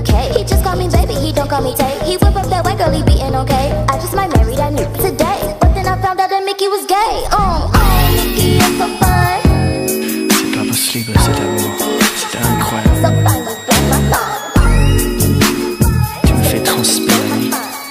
K. He just call me baby, he don't call me Tay. He whip up that white girl, he beatin' okay. I just might marry that nigga today. But then I found out that Mickey was gay. Mickey is so fun. C'est pas possible cet amour, c'était incroyable. So fun, you blow my mind. Tu me fais transpirer.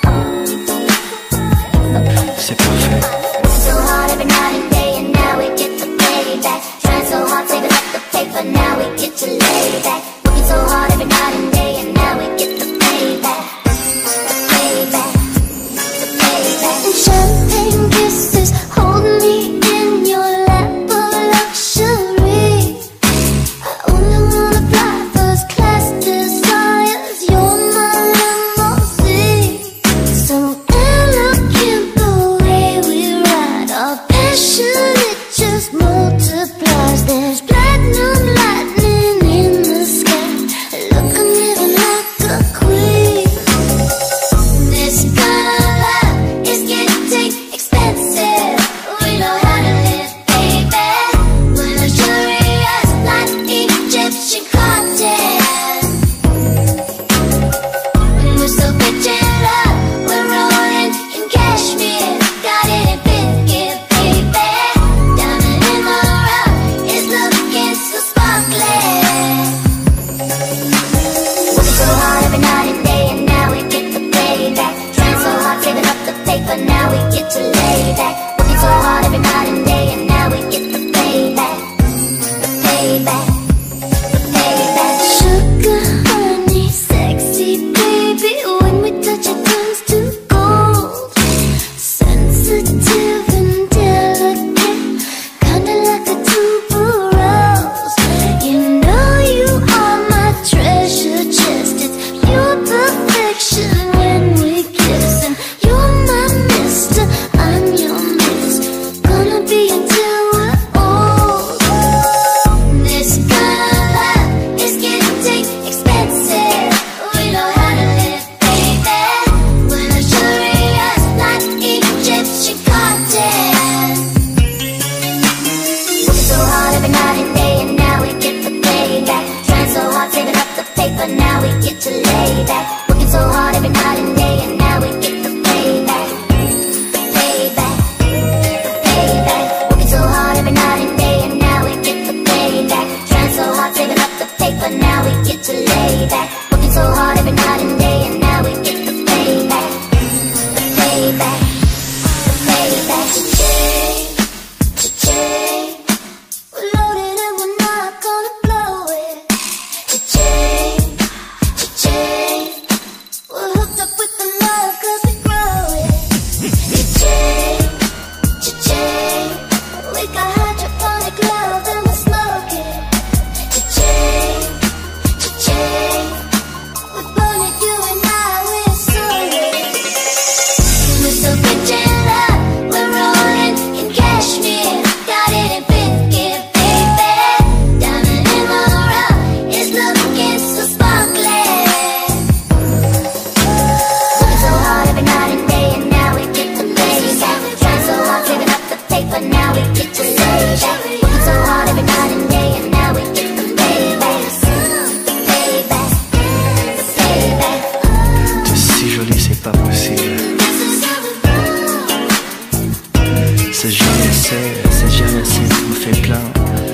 C'est parfait. So hard every night and day, and now we get the payback. Trying so hard, saving up the paper, now we get to lay back. Working so hard every night and day, and now we get the payback. The payback, the payback. And champagne kisses, hold me in your lap of luxury. I only wanna fly first class desires, you're my limousine. So elegant the way we ride, our passion it just multiplies. There's platinum lightning in the sky, look I'm living like a queen. This kind of love is getting expensive, we know how to live, baby. We're luxurious like Egyptian cartels. We're so rich in love, we're rolling in cashmere. Got it in biscuit, baby. Diamond in the rough is looking so sparkly. Working so hard every night and day, and now we get the payback. Trying so hard, saving up the paper, now we get to lay back. Working so hard every night and day, and now we get the payback. The payback, the payback. Sugar, honey, sexy baby, when we touch it turns to gold. Sensitive and delicate, kinda like a tuberose. You know you are my treasure chest, it's pure perfection when we kiss. And you're my mister, I'm your miss, gonna be until we're old. This kind of love is getting expensive, we know how to live, baby. We're luxurious like Egyptian cartels. Working so hard every night and day, and now we get the payback. Trying so hard, saving up the paper, now we get to lay back. Working so hard every night and day, and now we get the payback. The payback, the payback. Working so hard every night and day, and now we get the payback. Trying so hard, saving up the paper, now we get to lay back. Working so hard every night and day, and now we get the payback. The payback, the payback. Cha-ching, cha-ching. We're loaded and we're not gonna blow it. Cha-ching, cha-ching. We're hooked up with the love 'cause we grow it. Cha-ching, cha-ching. We got hydroponic love and we're smoking. Cha-ching, cha-ching. We're burning you and I, we're soaring. We're so rich in love, we're rolling in cashmere. Got it in biscuit, baby. Diamond in the rough is looking so sparkly. Working so hard every night and day, and now we get the payback. Trying so hard, saving up the paper, now we get to lay back. Working so hard every night and day, and now we get the payback. The payback, the payback. T'es si jolie, c'est pas possible. C'est jamais assez, tu me fais plein.